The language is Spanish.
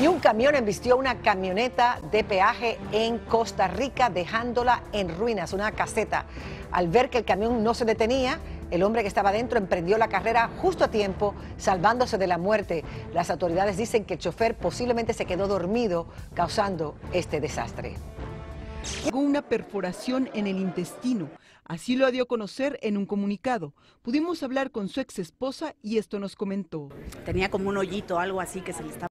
Y un camión embistió una camioneta de peaje en Costa Rica, dejándola en ruinas, una caseta. Al ver que el camión no se detenía, el hombre que estaba dentro emprendió la carrera justo a tiempo, salvándose de la muerte. Las autoridades dicen que el chofer posiblemente se quedó dormido, causando este desastre. Una perforación en el intestino. Así lo dio a conocer en un comunicado. Pudimos hablar con su ex esposa y esto nos comentó. Tenía como un hoyito, algo así que se le estaba